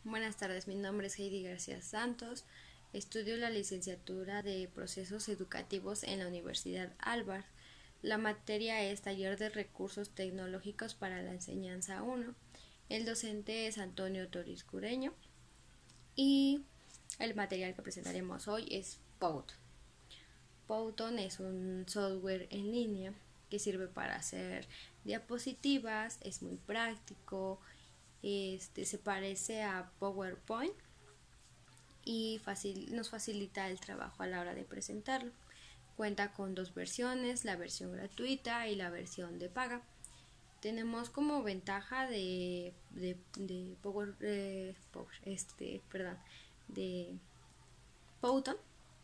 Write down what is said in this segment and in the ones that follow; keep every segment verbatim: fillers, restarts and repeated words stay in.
Buenas tardes, mi nombre es Heidi García Santos. Estudio la licenciatura de Procesos Educativos en la Universidad Alvar. La materia es Taller de Recursos Tecnológicos para la Enseñanza uno. El docente es Antonio Toriz Cureño y el material que presentaremos hoy es Powtoon. Powtoon es un software en línea que sirve para hacer diapositivas, es muy práctico, este, se parece a PowerPoint y facil, nos facilita el trabajo a la hora de presentarlo. Cuenta con dos versiones, la versión gratuita y la versión de paga. Tenemos como ventaja de, de, de Power, eh, Power, este, perdón, de Powtoon,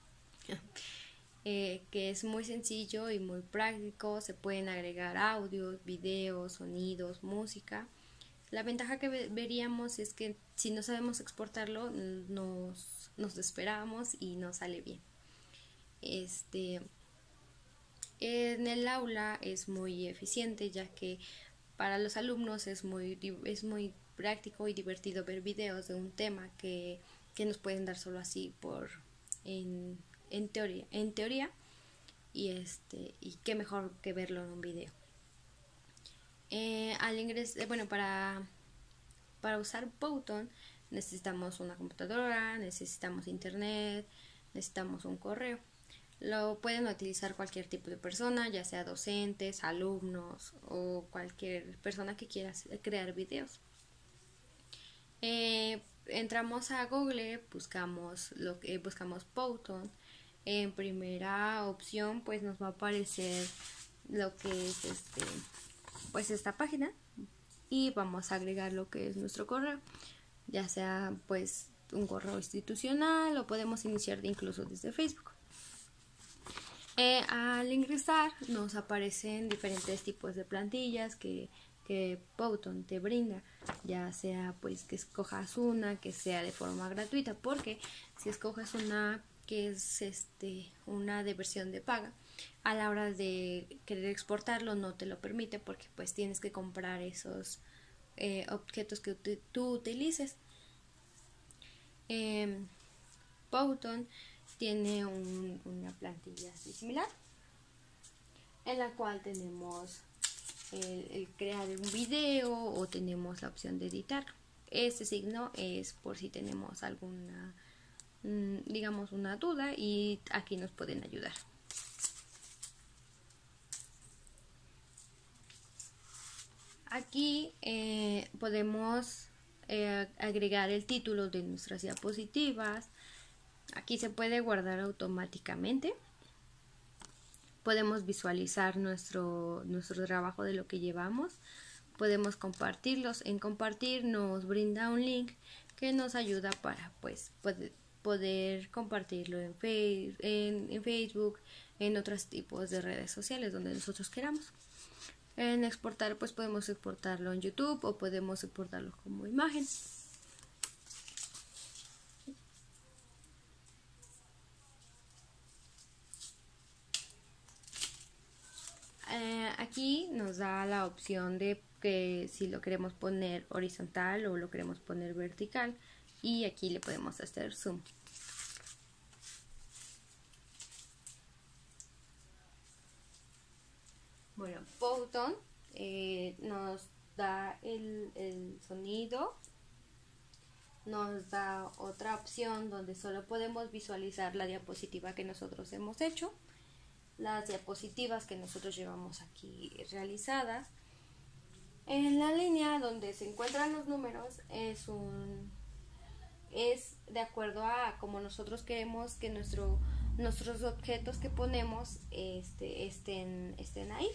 eh, que es muy sencillo y muy práctico. Se pueden agregar audios, videos, sonidos, música. La ventaja que veríamos es que si no sabemos exportarlo, nos, nos esperamos y no sale bien. Este, en el aula es muy eficiente, ya que para los alumnos es muy, es muy práctico y divertido ver videos de un tema que, que nos pueden dar solo así por en, en teoría, en teoría y este y qué mejor que verlo en un video. Eh, al ingresar, bueno, para, para usar Powtoon necesitamos una computadora, necesitamos internet, necesitamos un correo. Lo pueden utilizar cualquier tipo de persona, ya sea docentes, alumnos o cualquier persona que quiera crear videos. Eh, entramos a Google, buscamos lo que buscamos Powtoon. En primera opción, pues nos va a aparecer lo que es este pues esta página y vamos a agregar lo que es nuestro correo, ya sea pues un correo institucional o podemos iniciar incluso desde Facebook. Eh, al ingresar nos aparecen diferentes tipos de plantillas que, que Powtoon te brinda, ya sea pues que escojas una que sea de forma gratuita, porque si escoges una que es este una de versión de paga, a la hora de querer exportarlo no te lo permite porque pues tienes que comprar esos eh, objetos que tú utilices. Eh, Powtoon tiene un, una plantilla así similar en la cual tenemos el, el crear un video o tenemos la opción de editar. Este signo es por si tenemos alguna digamos una duda y aquí nos pueden ayudar. Aquí eh, podemos eh, agregar el título de nuestras diapositivas. Aquí se puede guardar automáticamente. Podemos visualizar nuestro, nuestro trabajo de lo que llevamos. Podemos compartirlos. En compartir nos brinda un link que nos ayuda para pues poder, poder compartirlo en, fe, en, en Facebook, en otros tipos de redes sociales donde nosotros queramos. En exportar pues podemos exportarlo en YouTube o podemos exportarlo como imagen. Eh, aquí nos da la opción de que si lo queremos poner horizontal o lo queremos poner vertical y aquí le podemos hacer zoom. Bueno, Powtoon eh, nos da el, el sonido, nos da otra opción donde solo podemos visualizar la diapositiva que nosotros hemos hecho, las diapositivas que nosotros llevamos aquí realizadas. En la línea donde se encuentran los números es un es de acuerdo a como nosotros queremos que nuestro, nuestros objetos que ponemos este, estén, estén ahí.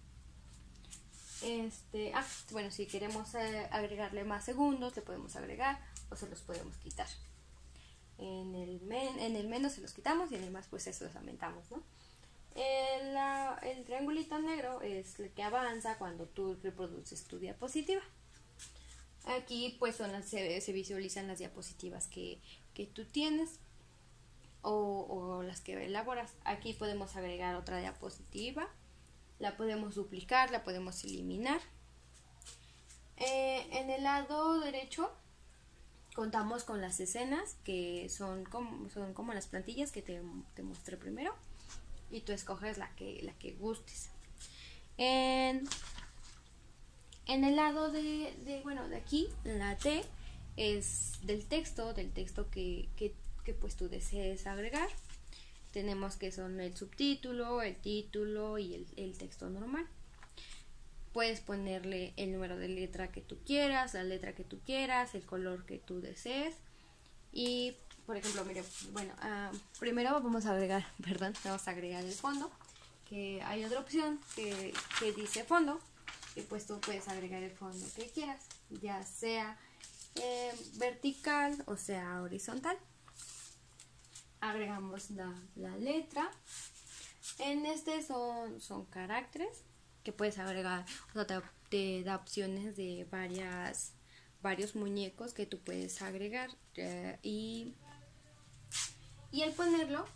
Este, ah, bueno, si queremos eh, agregarle más segundos, le podemos agregar o se los podemos quitar. En el, men, en el menos se los quitamos y en el más pues eso los aumentamos, ¿no? El, la, el triangulito negro es el que avanza cuando tú reproduces tu diapositiva. Aquí pues son las, se, se visualizan las diapositivas que, que tú tienes o, o las que elaboras. Aquí podemos agregar otra diapositiva, la podemos duplicar, la podemos eliminar. Eh, en el lado derecho contamos con las escenas, que son como, son como las plantillas que te, te mostré primero, y tú escoges la que, la que gustes. En, en el lado de, de, bueno, de aquí, la T es del texto, del texto que, que, que pues tú desees agregar. Tenemos que son el subtítulo, el título y el, el texto normal. Puedes ponerle el número de letra que tú quieras, la letra que tú quieras, el color que tú desees. Y, por ejemplo, mire, bueno, uh, primero vamos a agregar, perdón, vamos a agregar el fondo, que hay otra opción que, que dice fondo, y pues tú puedes agregar el fondo que quieras, ya sea eh, vertical o sea horizontal. Agregamos la, la letra. En este son, son caracteres que puedes agregar, o sea, te, te da opciones de varias varios muñecos que tú puedes agregar, eh, y, y al ponerlo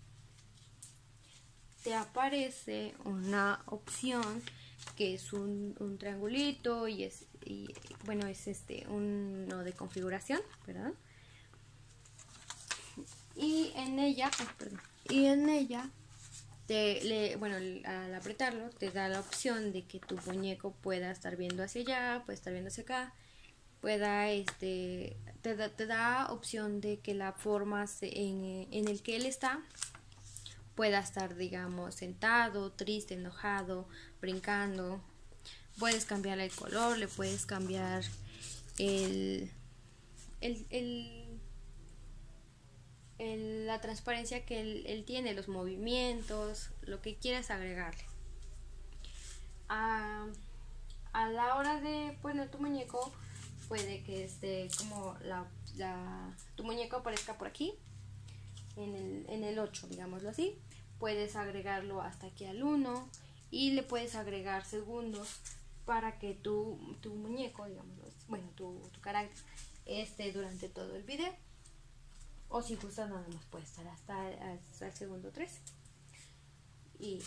te aparece una opción que es un, un triangulito y es y, bueno es este uno de configuración, ¿verdad? Y en ella, oh, perdón, y en ella Te, le, bueno, al apretarlo te da la opción de que tu muñeco pueda estar viendo hacia allá, puede estar viendo hacia acá, pueda, este, te da, te da opción de que la forma en, en el que él está pueda estar, digamos, sentado, triste, enojado, brincando. Puedes cambiar el color, le puedes cambiar el, el, el El, la transparencia que él, él tiene, los movimientos, lo que quieras agregarle. A, a la hora de poner tu muñeco, puede que esté como la, la, tu muñeco aparezca por aquí, en el, en el ocho, digámoslo así. Puedes agregarlo hasta aquí al uno y le puedes agregar segundos para que tu, tu muñeco, digamos, bueno, tu, tu carácter esté durante todo el video. O si gustas nada más puede estar hasta, hasta el segundo tres. Y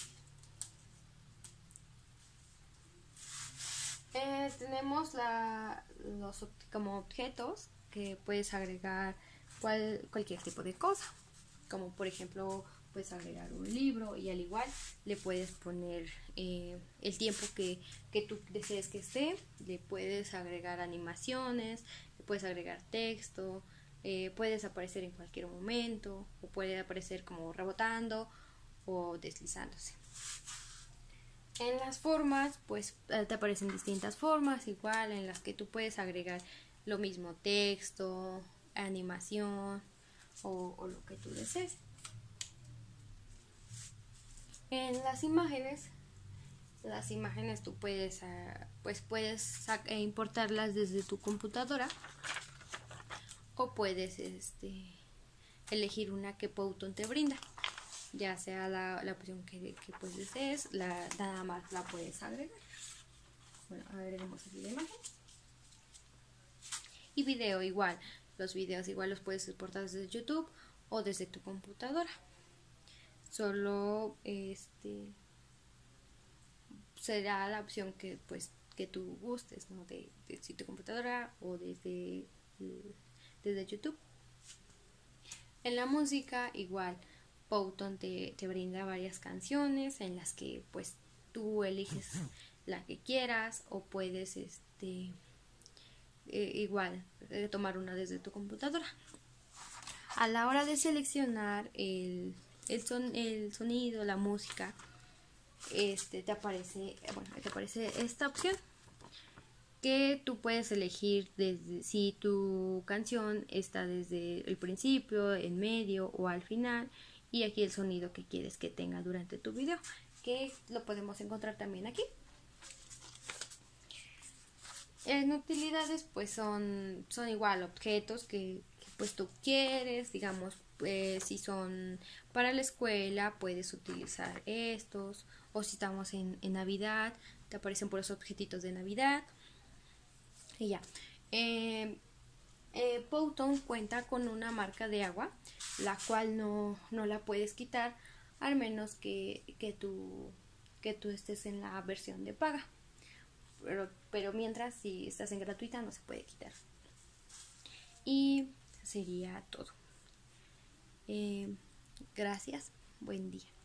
eh, tenemos la, los como objetos que puedes agregar cual, cualquier tipo de cosa. Como por ejemplo puedes agregar un libro y al igual le puedes poner eh, el tiempo que, que tú desees que esté. Le puedes agregar animaciones, le puedes agregar texto. Eh, puedes aparecer en cualquier momento o puede aparecer como rebotando o deslizándose. En las formas pues te aparecen distintas formas igual en las que tú puedes agregar lo mismo, texto, animación o, o lo que tú desees. En las imágenes las imágenes tú puedes uh, pues puedes importarlas desde tu computadora o puedes este, elegir una que Powtoon te brinda, ya sea la, la opción que, que pues desees, la, nada más la puedes agregar. Bueno, agregamos aquí la imagen. Y video igual, los videos igual los puedes exportar desde YouTube o desde tu computadora. Solo este será la opción que pues que tú gustes, ¿no? De, de, de tu computadora o desde desde YouTube. En la música igual Powtoon te, te brinda varias canciones en las que pues tú eliges la que quieras o puedes este eh, igual eh, tomar una desde tu computadora. A la hora de seleccionar el, el, son, el sonido, la música, este te aparece bueno te aparece esta opción que tú puedes elegir desde si tu canción está desde el principio, en medio o al final, y aquí el sonido que quieres que tenga durante tu video, que lo podemos encontrar también aquí. En utilidades pues son, son igual objetos que, que pues tú quieres, digamos, pues, si son para la escuela puedes utilizar estos, o si estamos en, en Navidad te aparecen por los objetitos de Navidad. Y ya, eh, eh, Powtoon cuenta con una marca de agua, la cual no, no la puedes quitar al menos que, que, tú, que tú estés en la versión de paga. Pero, pero mientras, si estás en gratuita, no se puede quitar. y sería todo. Eh, gracias, buen día.